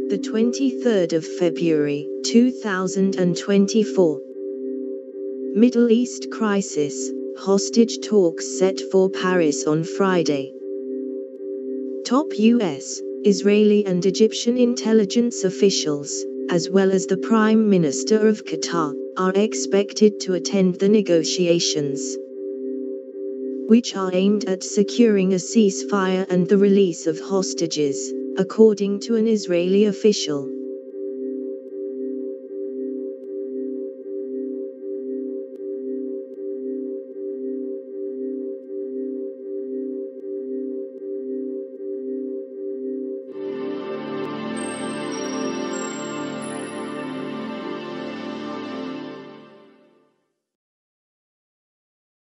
The 23rd of February, 2024. Middle East crisis, hostage talks set for Paris on Friday. Top US, Israeli and Egyptian intelligence officials, as well as the Prime Minister of Qatar, are expected to attend the negotiations, which are aimed at securing a ceasefire and the release of hostages, according to an Israeli official.